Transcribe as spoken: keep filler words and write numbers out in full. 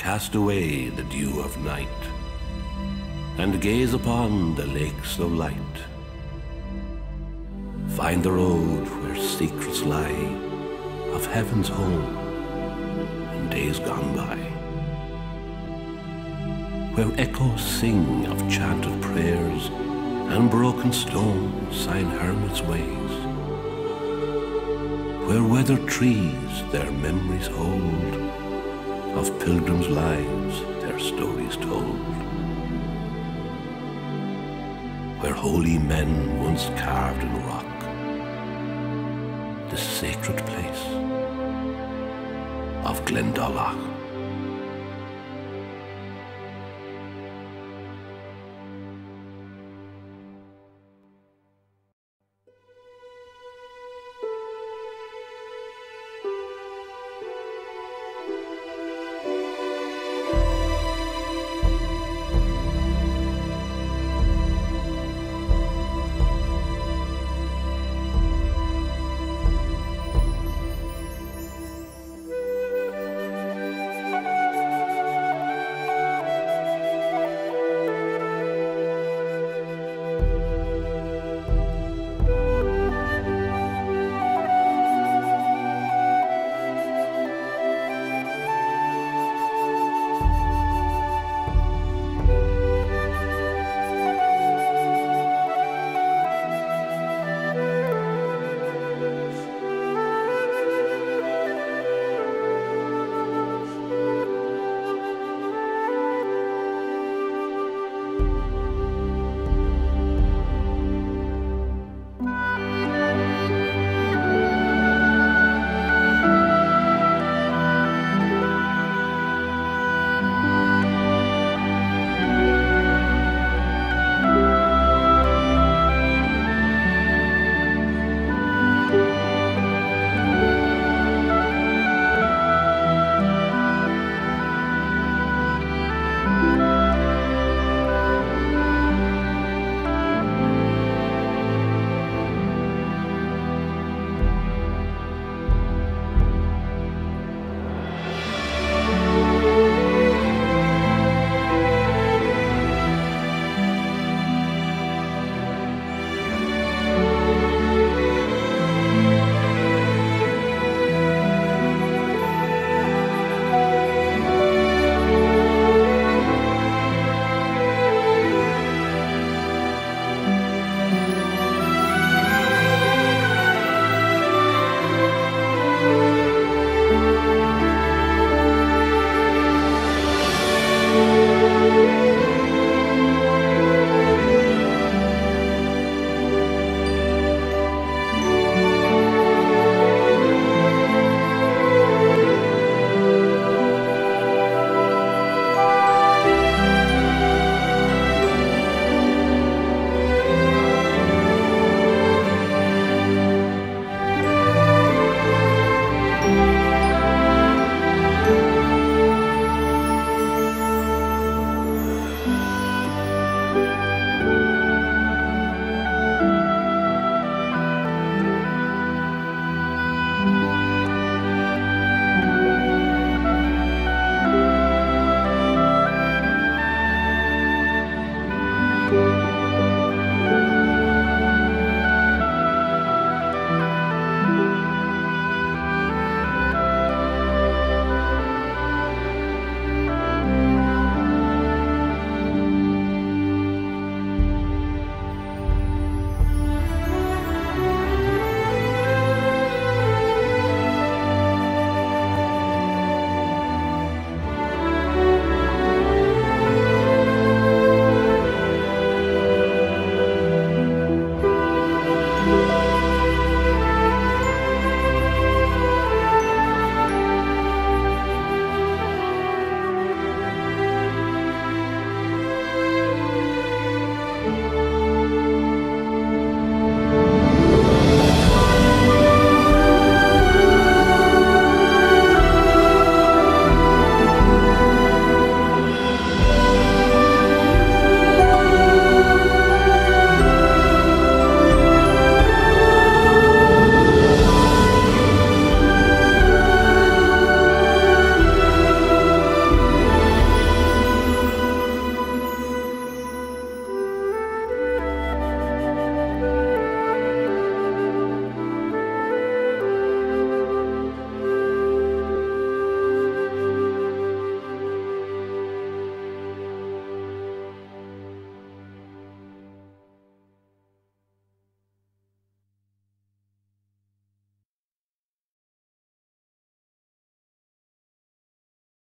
cast away the dew of night, and gaze upon the lakes of light. Find the road where secrets lie of heaven's home in days gone by, where echoes sing of chanted prayers and broken stones sign hermits' ways, where weathered trees their memories hold of pilgrims' lives their stories told, where holy men once carved in rock the sacred place of Glendalough.